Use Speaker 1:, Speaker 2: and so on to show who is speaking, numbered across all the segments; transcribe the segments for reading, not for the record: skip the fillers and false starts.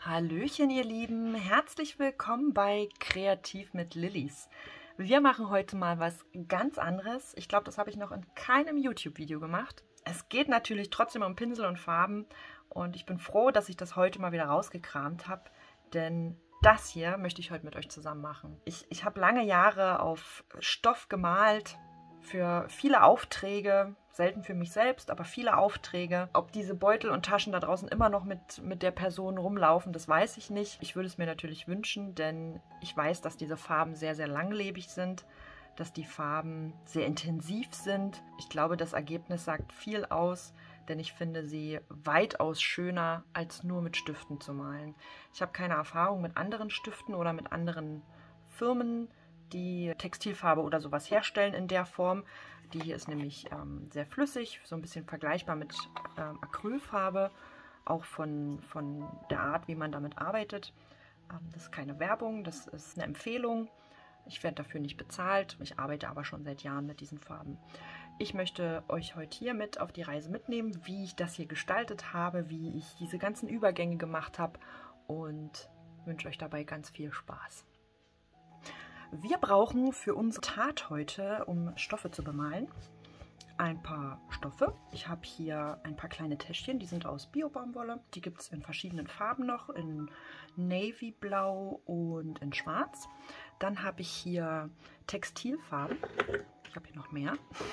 Speaker 1: Hallöchen, ihr Lieben, herzlich willkommen bei Kreativ mit Lillis. Wir machen heute mal was ganz anderes. Ich glaube, das habe ich noch in keinem YouTube-Video gemacht. Es geht natürlich trotzdem um Pinsel und Farben und ich bin froh, dass ich das heute mal wieder rausgekramt habe, denn das hier möchte ich heute mit euch zusammen machen. Ich habe lange Jahre auf Stoff gemalt, für viele Aufträge, selten für mich selbst, aber viele Aufträge. Ob diese Beutel und Taschen da draußen immer noch mit der Person rumlaufen, das weiß ich nicht. Ich würde es mir natürlich wünschen, denn ich weiß, dass diese Farben sehr, sehr langlebig sind, dass die Farben sehr intensiv sind. Ich glaube, das Ergebnis sagt viel aus, denn ich finde sie weitaus schöner, als nur mit Stiften zu malen. Ich habe keine Erfahrung mit anderen Stiften oder mit anderen Firmen, die Textilfarbe oder sowas herstellen in der Form. Die hier ist nämlich sehr flüssig, so ein bisschen vergleichbar mit Acrylfarbe, auch von der Art, wie man damit arbeitet. Das ist keine Werbung, das ist eine Empfehlung. Ich werde dafür nicht bezahlt, ich arbeite aber schon seit Jahren mit diesen Farben. Ich möchte euch heute hier mit auf die Reise mitnehmen, wie ich das hier gestaltet habe, wie ich diese ganzen Übergänge gemacht habe und wünsche euch dabei ganz viel Spaß. Wir brauchen für unsere Tat heute, um Stoffe zu bemalen, ein paar Stoffe. Ich habe hier ein paar kleine Täschchen, die sind aus Bio-Baumwolle. Die gibt es in verschiedenen Farben noch, in Navy Blau und in Schwarz. Dann habe ich hier Textilfarben. Ich habe hier noch mehr.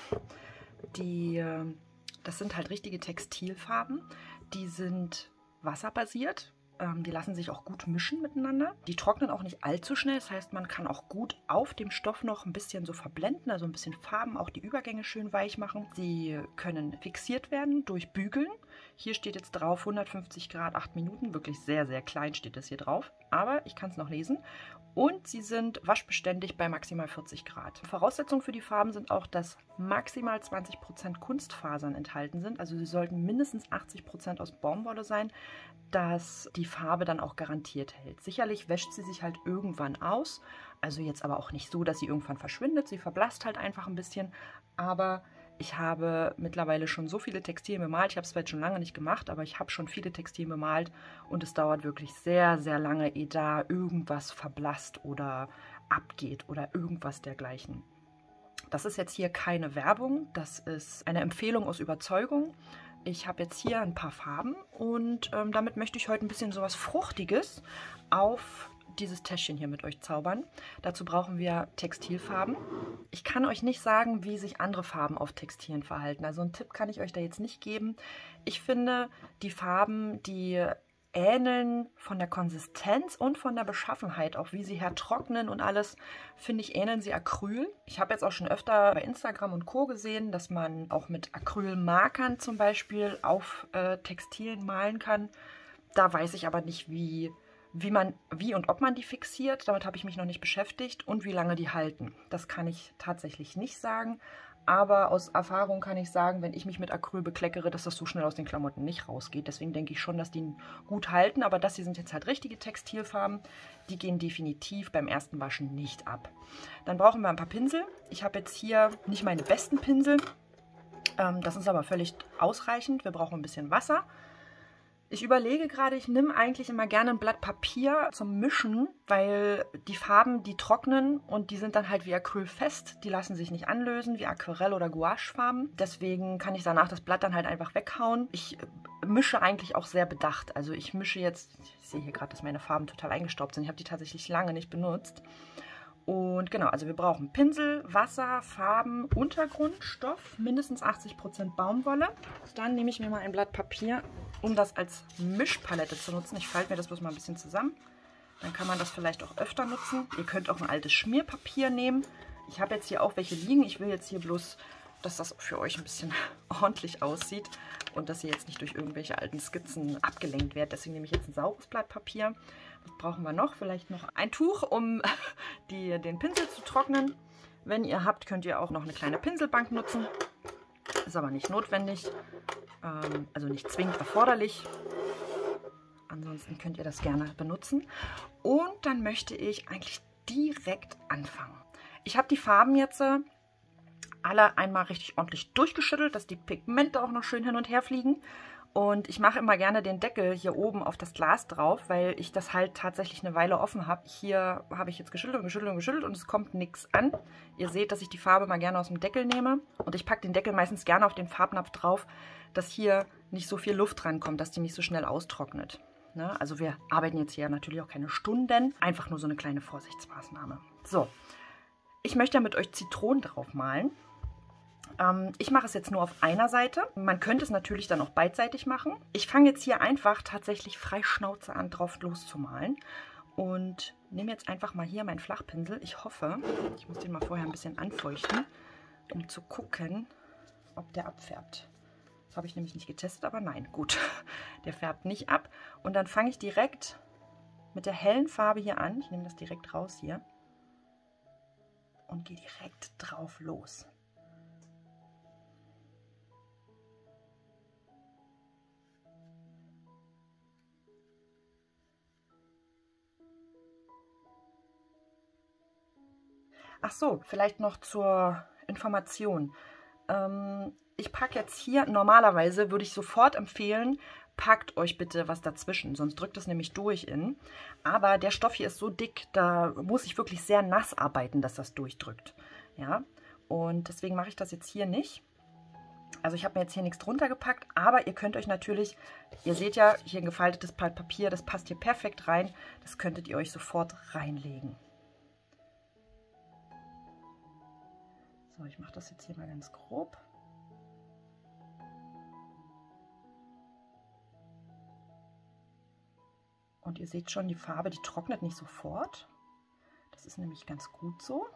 Speaker 1: Das sind halt richtige Textilfarben. Die sind wasserbasiert. Die lassen sich auch gut mischen miteinander. Die trocknen auch nicht allzu schnell. Das heißt, man kann auch gut auf dem Stoff noch ein bisschen so verblenden, also ein bisschen Farben, auch die Übergänge schön weich machen. Sie können fixiert werden durch Bügeln. Hier steht jetzt drauf 150 Grad, 8 Minuten. Wirklich sehr, sehr klein steht das hier drauf. Aber ich kann es noch lesen. Und sie sind waschbeständig bei maximal 40 Grad. Voraussetzung für die Farben sind auch, dass maximal 20% Kunstfasern enthalten sind. Also sie sollten mindestens 80% aus Baumwolle sein, dass die Farbe dann auch garantiert hält. Sicherlich wäscht sie sich halt irgendwann aus. Also jetzt aber auch nicht so, dass sie irgendwann verschwindet. Sie verblasst halt einfach ein bisschen. Aber ich habe mittlerweile schon so viele Textilien bemalt. Ich habe es zwar jetzt schon lange nicht gemacht, aber ich habe schon viele Textilien bemalt. Und es dauert wirklich sehr, sehr lange, ehe da irgendwas verblasst oder abgeht oder irgendwas dergleichen. Das ist jetzt hier keine Werbung. Das ist eine Empfehlung aus Überzeugung. Ich habe jetzt hier ein paar Farben und damit möchte ich heute ein bisschen sowas Fruchtiges auf dieses Täschchen hier mit euch zaubern. Dazu brauchen wir Textilfarben. Ich kann euch nicht sagen, wie sich andere Farben auf Textilien verhalten. Also einen Tipp kann ich euch da jetzt nicht geben. Ich finde, die Farben, die ähneln von der Konsistenz und von der Beschaffenheit, auch wie sie hertrocknen und alles, finde ich, ähneln sie Acryl. Ich habe jetzt auch schon öfter bei Instagram und Co. gesehen, dass man auch mit Acrylmarkern zum Beispiel auf Textilien malen kann. Da weiß ich aber nicht, wie und ob man die fixiert. Damit habe ich mich noch nicht beschäftigt und wie lange die halten. Das kann ich tatsächlich nicht sagen. Aber aus Erfahrung kann ich sagen, wenn ich mich mit Acryl bekleckere, dass das so schnell aus den Klamotten nicht rausgeht. Deswegen denke ich schon, dass die gut halten. Aber das hier sind jetzt halt richtige Textilfarben. Die gehen definitiv beim ersten Waschen nicht ab. Dann brauchen wir ein paar Pinsel. Ich habe jetzt hier nicht meine besten Pinsel. Das ist aber völlig ausreichend. Wir brauchen ein bisschen Wasser. Ich überlege gerade, ich nehme eigentlich immer gerne ein Blatt Papier zum Mischen, weil die Farben, die trocknen und die sind dann halt wie Acryl fest. Die lassen sich nicht anlösen wie Aquarell- oder Gouache-Farben. Deswegen kann ich danach das Blatt dann halt einfach weghauen. Ich mische eigentlich auch sehr bedacht. Also ich mische jetzt, ich sehe hier gerade, dass meine Farben total eingestaubt sind. Ich habe die tatsächlich lange nicht benutzt. Und genau, also wir brauchen Pinsel, Wasser, Farben, Untergrundstoff, mindestens 80% Baumwolle. Dann nehme ich mir mal ein Blatt Papier, um das als Mischpalette zu nutzen. Ich falte mir das bloß mal ein bisschen zusammen. Dann kann man das vielleicht auch öfter nutzen. Ihr könnt auch ein altes Schmierpapier nehmen. Ich habe jetzt hier auch welche liegen. Ich will jetzt hier bloß, dass das für euch ein bisschen ordentlich aussieht und dass ihr jetzt nicht durch irgendwelche alten Skizzen abgelenkt werdet. Deswegen nehme ich jetzt ein saures Blatt Papier. Was brauchen wir noch? Vielleicht noch ein Tuch, um den Pinsel zu trocknen. Wenn ihr habt, könnt ihr auch noch eine kleine Pinselbank nutzen. Ist aber nicht notwendig, also nicht zwingend erforderlich. Ansonsten könnt ihr das gerne benutzen. Und dann möchte ich eigentlich direkt anfangen. Ich habe die Farben jetzt alle einmal richtig ordentlich durchgeschüttelt, dass die Pigmente auch noch schön hin und her fliegen. Und ich mache immer gerne den Deckel hier oben auf das Glas drauf, weil ich das halt tatsächlich eine Weile offen habe. Hier habe ich jetzt geschüttelt und geschüttelt und geschüttelt und es kommt nichts an. Ihr seht, dass ich die Farbe mal gerne aus dem Deckel nehme. Und ich packe den Deckel meistens gerne auf den Farbnapf drauf, dass hier nicht so viel Luft rankommt, dass die nicht so schnell austrocknet. Ne? Also wir arbeiten jetzt hier natürlich auch keine Stunden, einfach nur so eine kleine Vorsichtsmaßnahme. So, ich möchte ja mit euch Zitronen drauf malen. Ich mache es jetzt nur auf einer Seite. Man könnte es natürlich dann auch beidseitig machen. Ich fange jetzt hier einfach tatsächlich frei Schnauze an, drauf loszumalen. Und nehme jetzt einfach mal hier meinen Flachpinsel. Ich hoffe, ich muss den mal vorher ein bisschen anfeuchten, um zu gucken, ob der abfärbt. Das habe ich nämlich nicht getestet, aber nein, gut. Der färbt nicht ab. Und dann fange ich direkt mit der hellen Farbe hier an. Ich nehme das direkt raus hier. Und gehe direkt drauf los. Ach so, vielleicht noch zur Information. Ich packe jetzt hier, normalerweise würde ich sofort empfehlen, packt euch bitte was dazwischen, sonst drückt es nämlich durch innen. Aber der Stoff hier ist so dick, da muss ich wirklich sehr nass arbeiten, dass das durchdrückt. Ja, und deswegen mache ich das jetzt hier nicht. Also ich habe mir jetzt hier nichts drunter gepackt, aber ihr könnt euch natürlich, ihr seht ja, hier ein gefaltetes Blatt Papier, das passt hier perfekt rein. Das könntet ihr euch sofort reinlegen. So, ich mache das jetzt hier mal ganz grob. Und ihr seht schon, die Farbe, die trocknet nicht sofort. Das ist nämlich ganz gut so.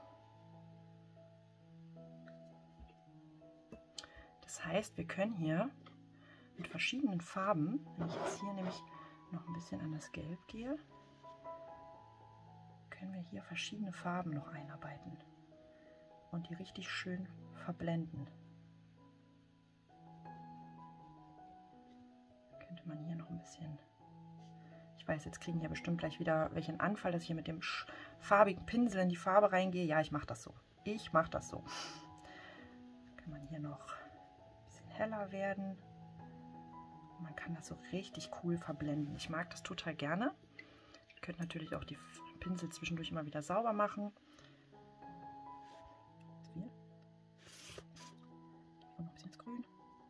Speaker 1: Das heißt, wir können hier mit verschiedenen Farben, wenn ich jetzt hier nämlich noch ein bisschen an das Gelb gehe, können wir hier verschiedene Farben noch einarbeiten. Und die richtig schön verblenden. Könnte man hier noch ein bisschen... Ich weiß, jetzt kriegen ja bestimmt gleich wieder welchen Anfall, dass ich hier mit dem farbigen Pinsel in die Farbe reingehe. Ja, ich mache das so. Ich mache das so. Kann man hier noch ein bisschen heller werden. Und man kann das so richtig cool verblenden. Ich mag das total gerne. Ihr könnt natürlich auch die Pinsel zwischendurch immer wieder sauber machen. Und noch ein bisschen ins Grün.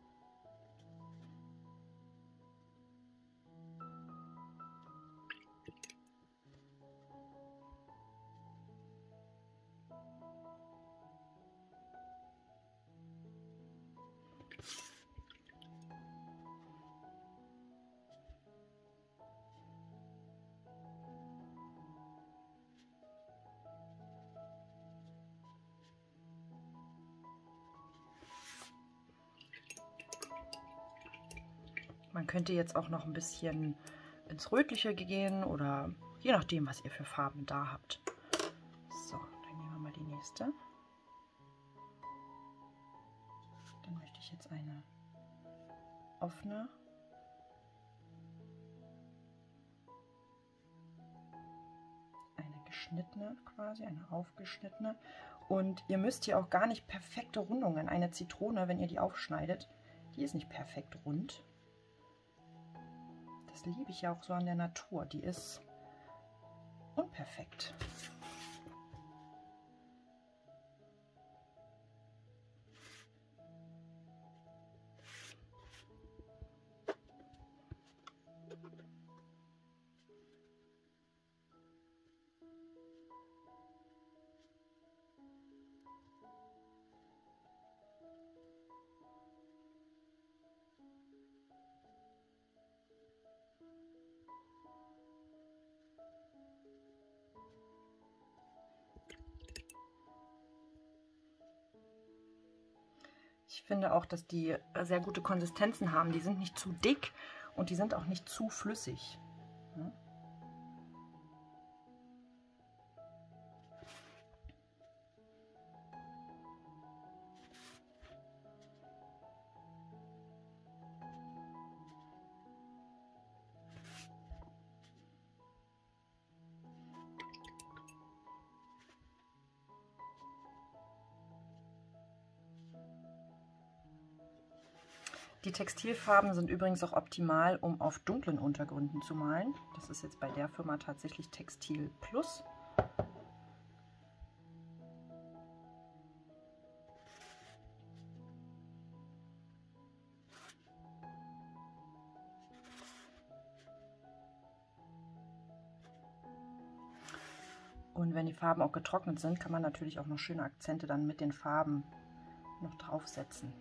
Speaker 1: Man könnte jetzt auch noch ein bisschen ins Rötliche gehen oder je nachdem, was ihr für Farben da habt. So, dann nehmen wir mal die nächste. Dann möchte ich jetzt eine offene, eine geschnittene quasi, eine aufgeschnittene. Und ihr müsst hier auch gar nicht perfekte Rundungen. Eine Zitrone, wenn ihr die aufschneidet, die ist nicht perfekt rund. Das liebe ich ja auch so an der Natur. Die ist unperfekt. Ich finde auch, dass die sehr gute Konsistenzen haben. Die sind nicht zu dick und die sind auch nicht zu flüssig. Ja. Die Textilfarben sind übrigens auch optimal, um auf dunklen Untergründen zu malen. Das ist jetzt bei der Firma tatsächlich Textil Plus. Und wenn die Farben auch getrocknet sind, kann man natürlich auch noch schöne Akzente dann mit den Farben noch draufsetzen.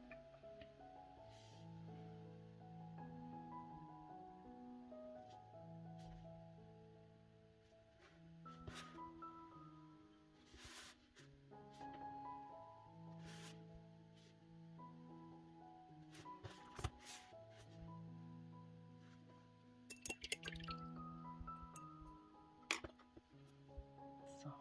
Speaker 1: So.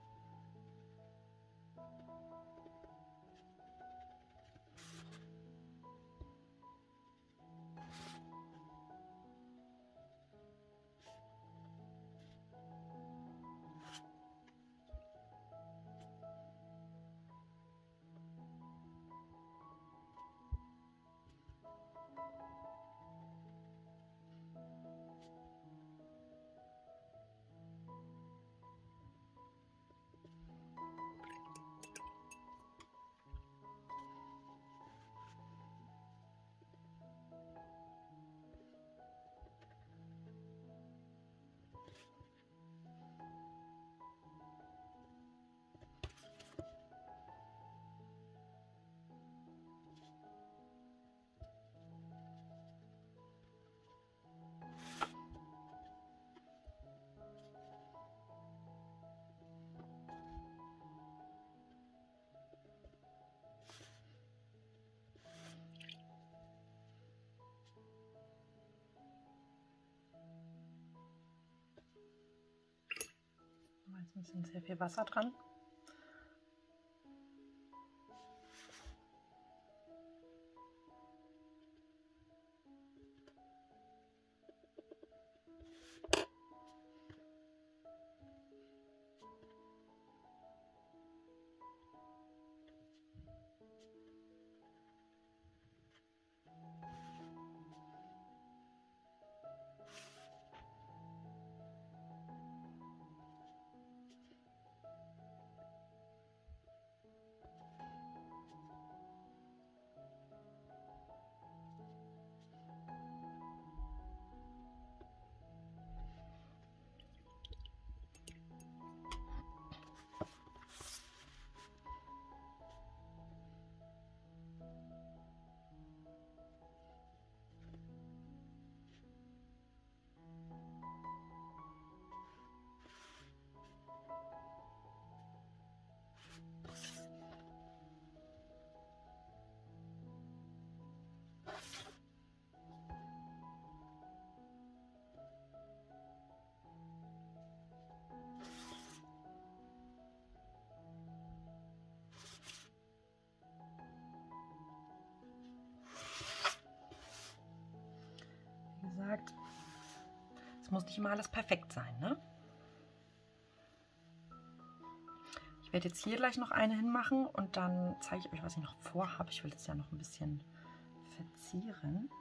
Speaker 1: Meistens sind sehr viel Wasser dran. Wie gesagt, es muss nicht immer alles perfekt sein, ne? Ich werde jetzt hier gleich noch eine hinmachen und dann zeige ich euch, was ich noch vorhabe. Ich will das ja noch ein bisschen verzieren.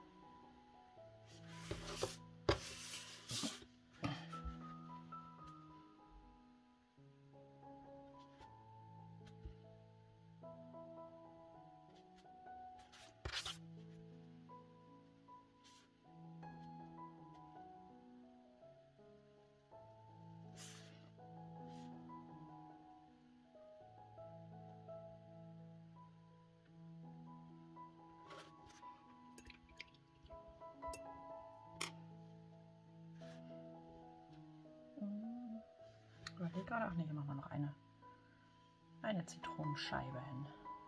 Speaker 1: Ich überlege gerade, ach nee, hier machen wir noch eine Zitronenscheibe hin.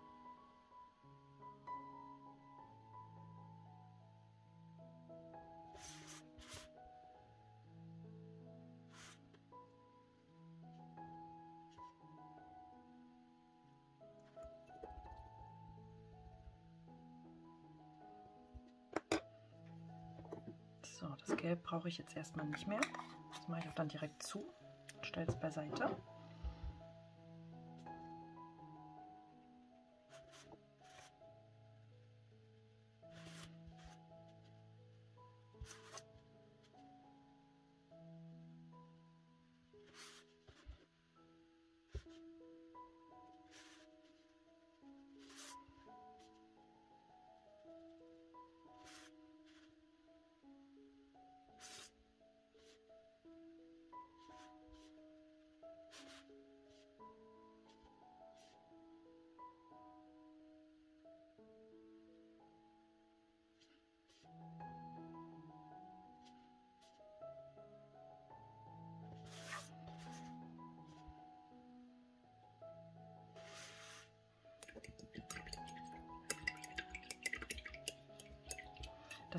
Speaker 1: So, das Gelb brauche ich jetzt erstmal nicht mehr. Das mache ich auch dann direkt zu und stelle es beiseite.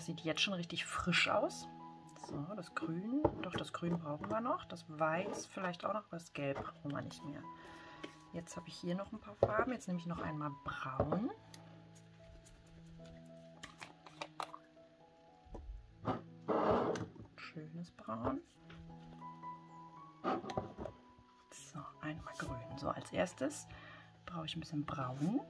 Speaker 1: Das sieht jetzt schon richtig frisch aus. So, das Grün, doch das Grün brauchen wir noch. Das Weiß vielleicht auch noch, aber das Gelb brauchen wir nicht mehr. Jetzt habe ich hier noch ein paar Farben. Jetzt nehme ich noch einmal Braun. Schönes Braun. So, einmal Grün. So, als erstes brauche ich ein bisschen Braun.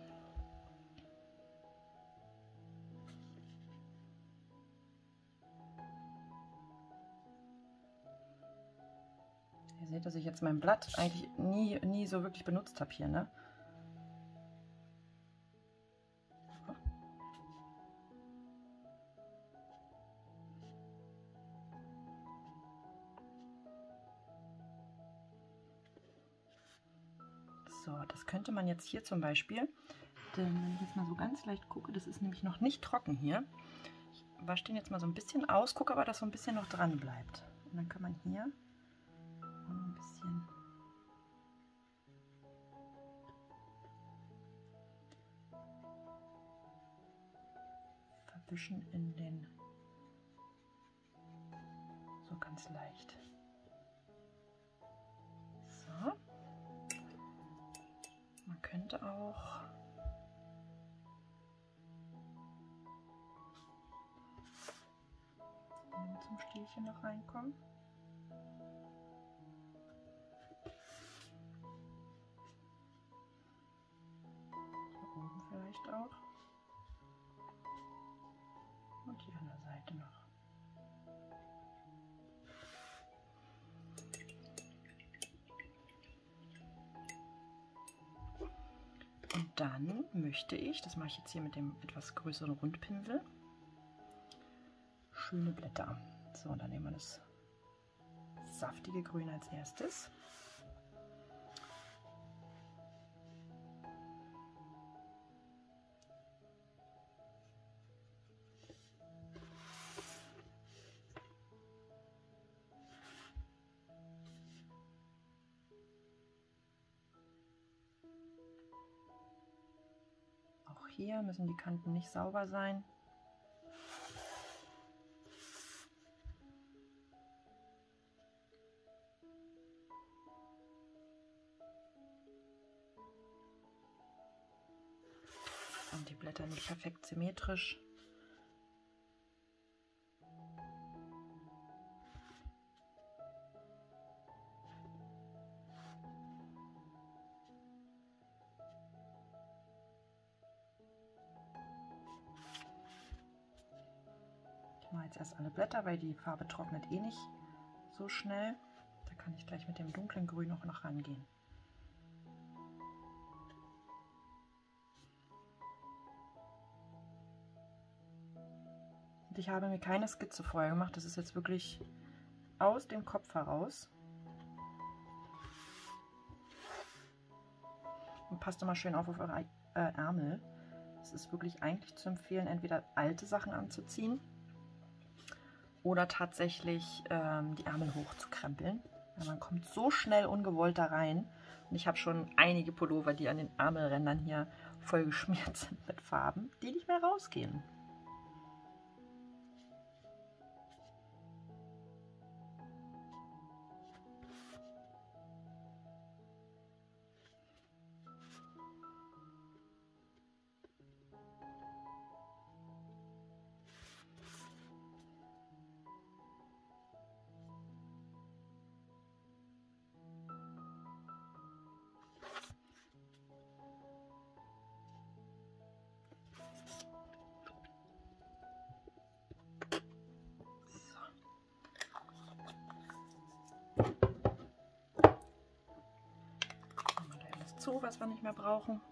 Speaker 1: Ihr seht, dass ich jetzt mein Blatt eigentlich nie so wirklich benutzt habe hier, ne? So, das könnte man jetzt hier zum Beispiel, denn wenn ich jetzt mal so ganz leicht gucke, das ist nämlich noch nicht trocken hier. Ich wasche den jetzt mal so ein bisschen aus, gucke aber, dass so ein bisschen noch dran bleibt. Und dann kann man hier ein bisschen verwischen in den, so ganz leicht. So. Man könnte auch zum Stielchen noch reinkommen. Hier oben vielleicht auch. Und die andere Seite noch. Und dann möchte ich, das mache ich jetzt hier mit dem etwas größeren Rundpinsel, schöne Blätter. So, und dann nehmen wir das saftige Grün als erstes. Auch hier müssen die Kanten nicht sauber sein. Und die Blätter nicht perfekt symmetrisch. Ich mache jetzt erst alle Blätter, weil die Farbe trocknet eh nicht so schnell. Da kann ich gleich mit dem dunklen Grün noch rangehen. Und ich habe mir keine Skizze vorher gemacht, das ist jetzt wirklich aus dem Kopf heraus. Und passt immer schön auf eure Ärmel. Es ist wirklich eigentlich zu empfehlen, entweder alte Sachen anzuziehen oder tatsächlich die Ärmel hochzukrempeln. Ja, man kommt so schnell ungewollt da rein. Und ich habe schon einige Pullover, die an den Ärmelrändern hier voll geschmiert sind mit Farben, die nicht mehr rausgehen. Zu, was wir nicht mehr brauchen.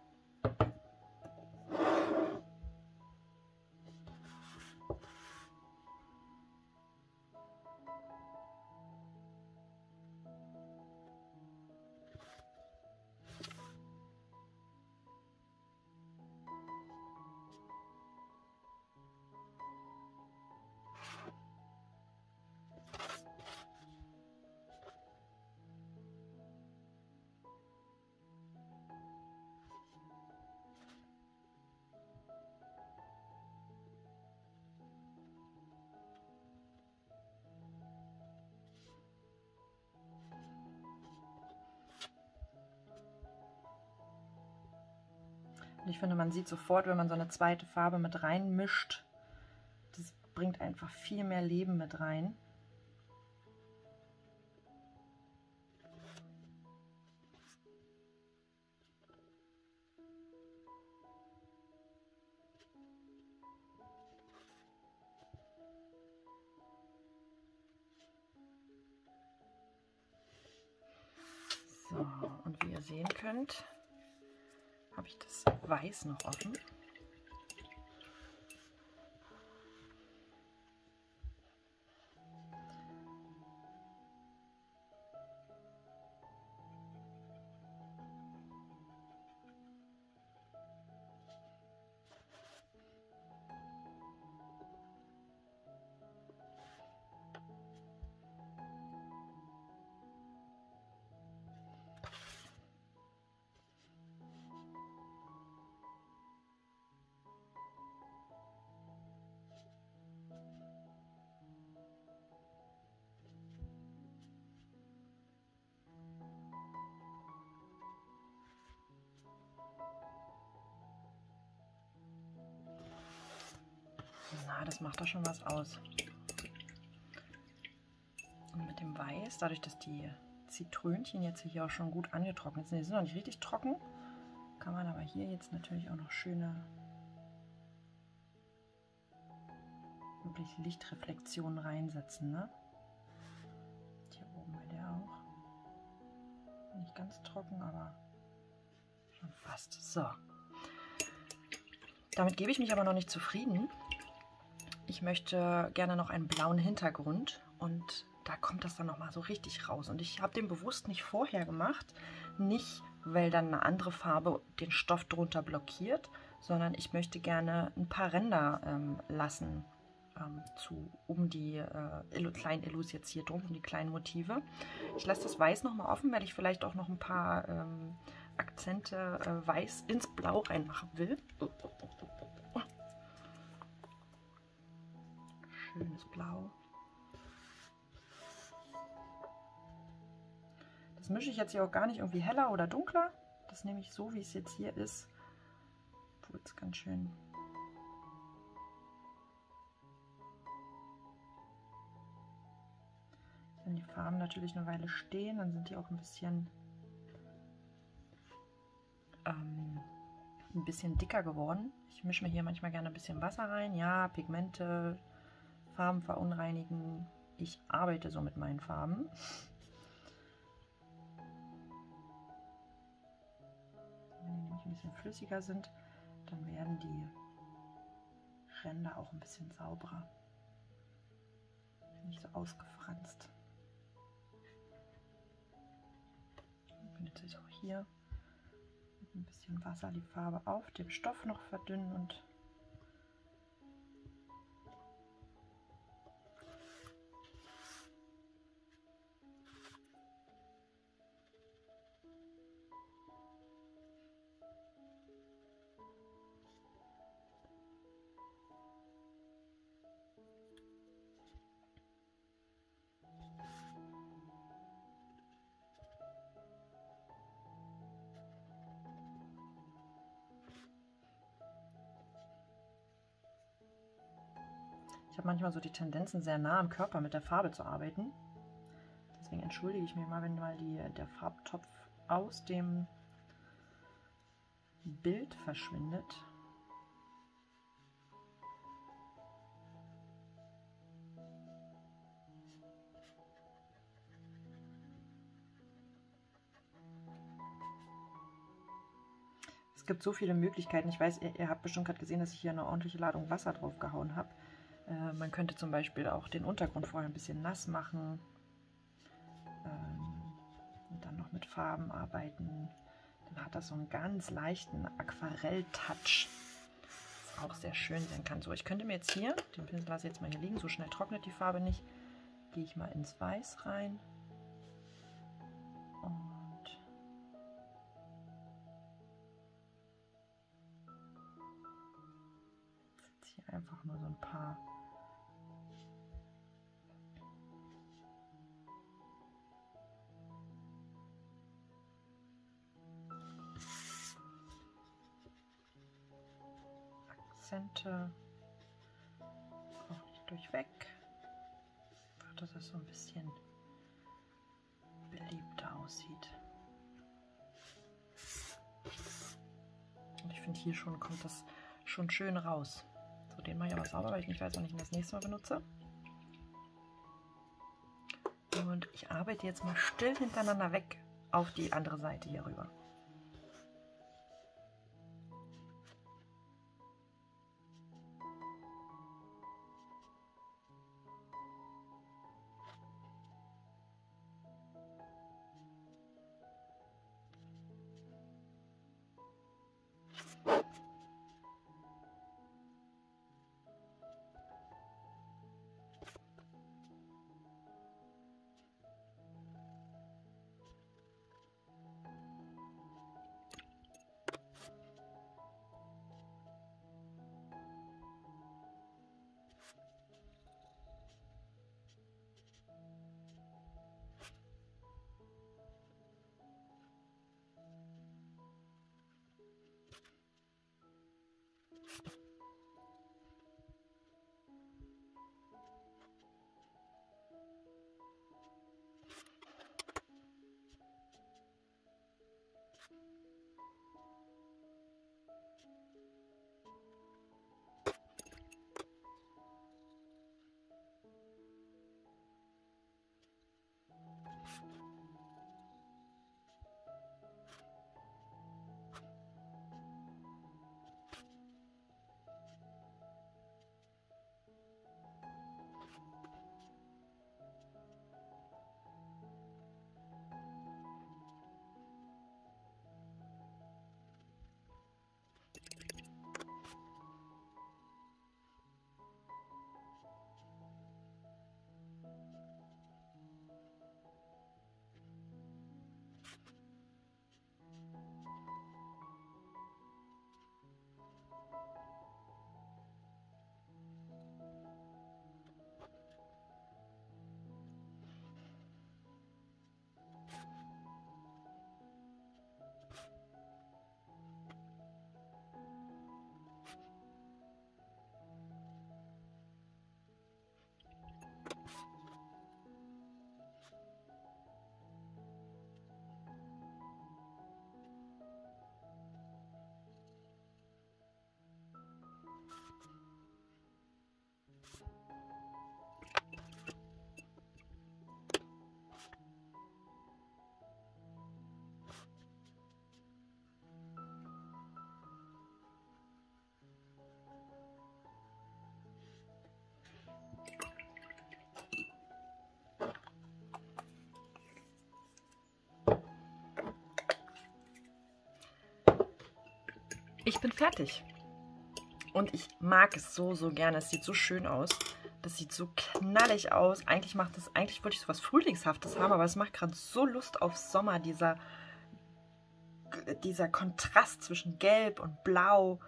Speaker 1: Und ich finde, man sieht sofort, wenn man so eine zweite Farbe mit reinmischt, das bringt einfach viel mehr Leben mit rein. So, und wie ihr sehen könnt, habe ich das Weiß noch offen. Na, das macht doch schon was aus. Und mit dem Weiß, dadurch, dass die Zitrönchen jetzt hier auch schon gut angetrocknet sind, die sind noch nicht richtig trocken, kann man aber hier jetzt natürlich auch noch schöne, wirklich Lichtreflexionen reinsetzen, ne? Hier oben bei der auch. Nicht ganz trocken, aber schon fast. So. Damit gebe ich mich aber noch nicht zufrieden. Ich möchte gerne noch einen blauen Hintergrund und da kommt das dann nochmal so richtig raus. Und ich habe den bewusst nicht vorher gemacht, nicht weil dann eine andere Farbe den Stoff drunter blockiert, sondern ich möchte gerne ein paar Ränder lassen, um die kleinen Illus jetzt hier drum, um die kleinen Motive. Ich lasse das Weiß nochmal offen, weil ich vielleicht auch noch ein paar Akzente Weiß ins Blau reinmachen will. Schönes Blau. Das mische ich jetzt hier auch gar nicht irgendwie heller oder dunkler. Das nehme ich so, wie es jetzt hier ist. Obwohl es ganz schön. Wenn die Farben natürlich eine Weile stehen, dann sind die auch ein bisschen dicker geworden. Ich mische mir hier manchmal gerne ein bisschen Wasser rein. Ja, Pigmente, Farben verunreinigen. Ich arbeite so mit meinen Farben. Wenn die nämlich ein bisschen flüssiger sind, dann werden die Ränder auch ein bisschen sauberer. Nicht so ausgefranst. Man kann jetzt auch hier mit ein bisschen Wasser die Farbe auf dem Stoff noch verdünnen und ich habe manchmal so die Tendenzen, sehr nah am Körper mit der Farbe zu arbeiten. Deswegen entschuldige ich mich mal, wenn mal der Farbtopf aus dem Bild verschwindet. Es gibt so viele Möglichkeiten. Ich weiß, ihr habt bestimmt gerade gesehen, dass ich hier eine ordentliche Ladung Wasser drauf gehauen habe. Man könnte zum Beispiel auch den Untergrund vorher ein bisschen nass machen und dann noch mit Farben arbeiten. Dann hat das so einen ganz leichten Aquarell-Touch, was auch sehr schön sein kann. So, ich könnte mir jetzt hier, den Pinsel lasse ich jetzt mal hier liegen, so schnell trocknet die Farbe nicht, gehe ich mal ins Weiß rein und setze hier einfach nur so ein paar Akzente auch nicht durchweg, dass es so ein bisschen beliebter aussieht. Und ich finde, hier schon kommt das schon schön raus. So, den mache ich aber sauber, weil ich nicht weiß, wann ich ihn das nächste Mal benutze. Und ich arbeite jetzt mal still hintereinander weg auf die andere Seite hier rüber. Ich bin fertig. Und ich mag es so, so gerne. Es sieht so schön aus. Das sieht so knallig aus. Eigentlich wollte ich so was Frühlingshaftes haben, aber es macht gerade so Lust auf Sommer. Dieser Kontrast zwischen Gelb und Blau.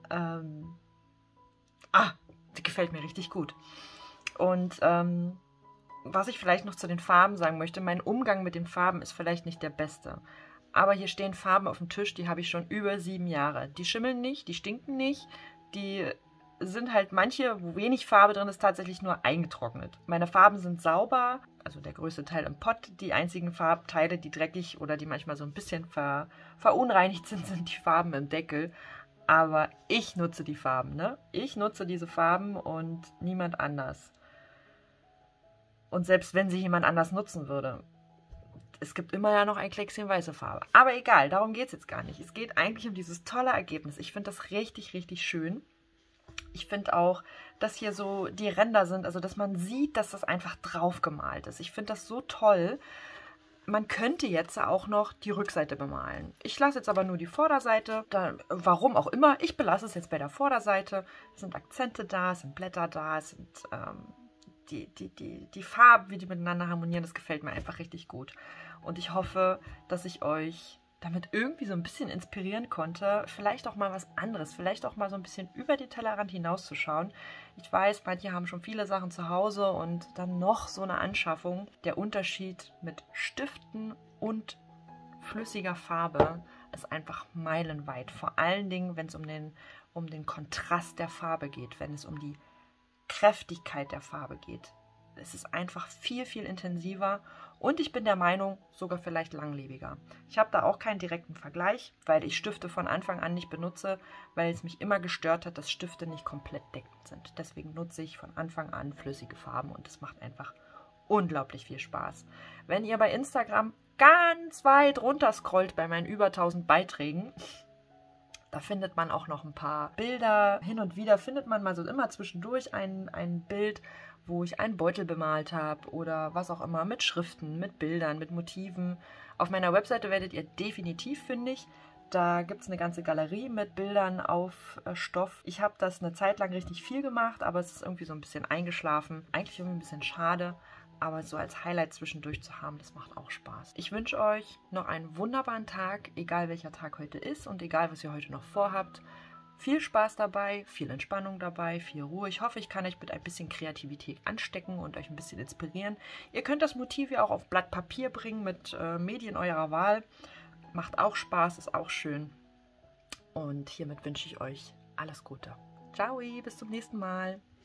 Speaker 1: Die gefällt mir richtig gut. Und was ich vielleicht noch zu den Farben sagen möchte, mein Umgang mit den Farben ist vielleicht nicht der beste. Aber hier stehen Farben auf dem Tisch, die habe ich schon über 7 Jahre. Die schimmeln nicht, die stinken nicht, die sind halt manche, wo wenig Farbe drin ist, tatsächlich nur eingetrocknet. Meine Farben sind sauber, also der größte Teil im Pott. Die einzigen Farbteile, die dreckig oder die manchmal so ein bisschen verunreinigt sind, sind die Farben im Deckel. Aber ich nutze die Farben, ne? Ich nutze diese Farben und niemand anders. Und selbst wenn sie jemand anders nutzen würde, es gibt immer ja noch ein Kleckschen weiße Farbe. Aber egal, darum geht es jetzt gar nicht. Es geht eigentlich um dieses tolle Ergebnis. Ich finde das richtig, richtig schön. Ich finde auch, dass hier so die Ränder sind, also dass man sieht, dass das einfach drauf gemalt ist. Ich finde das so toll. Man könnte jetzt auch noch die Rückseite bemalen. Ich lasse jetzt aber nur die Vorderseite. Warum auch immer. Ich belasse es jetzt bei der Vorderseite. Es sind Akzente da, es sind Blätter da, es sind die Farben, wie die miteinander harmonieren. Das gefällt mir einfach richtig gut. Und ich hoffe, dass ich euch damit irgendwie so ein bisschen inspirieren konnte, vielleicht auch mal was anderes, vielleicht auch mal so ein bisschen über den Tellerrand hinauszuschauen. Ich weiß, manche haben schon viele Sachen zu Hause und dann noch so eine Anschaffung. Der Unterschied mit Stiften und flüssiger Farbe ist einfach meilenweit. Vor allen Dingen, wenn es um um den Kontrast der Farbe geht, wenn es um die Kräftigkeit der Farbe geht. Es ist einfach viel, viel intensiver und ich bin der Meinung, sogar vielleicht langlebiger. Ich habe da auch keinen direkten Vergleich, weil ich Stifte von Anfang an nicht benutze, weil es mich immer gestört hat, dass Stifte nicht komplett deckend sind. Deswegen nutze ich von Anfang an flüssige Farben und es macht einfach unglaublich viel Spaß. Wenn ihr bei Instagram ganz weit runter scrollt bei meinen über 1000 Beiträgen, da findet man auch noch ein paar Bilder. Hin und wieder findet man mal so immer zwischendurch ein Bild, wo ich einen Beutel bemalt habe oder was auch immer, mit Schriften, mit Bildern, mit Motiven. Auf meiner Webseite werdet ihr definitiv fündig. Da gibt es eine ganze Galerie mit Bildern auf Stoff. Ich habe das eine Zeit lang richtig viel gemacht, aber es ist irgendwie so ein bisschen eingeschlafen. Eigentlich irgendwie ein bisschen schade, aber so als Highlight zwischendurch zu haben, das macht auch Spaß. Ich wünsche euch noch einen wunderbaren Tag, egal welcher Tag heute ist und egal, was ihr heute noch vorhabt. Viel Spaß dabei, viel Entspannung dabei, viel Ruhe. Ich hoffe, ich kann euch mit ein bisschen Kreativität anstecken und euch ein bisschen inspirieren. Ihr könnt das Motiv ja auch auf Blatt Papier bringen mit Medien eurer Wahl. Macht auch Spaß, ist auch schön. Und hiermit wünsche ich euch alles Gute. Ciao, bis zum nächsten Mal.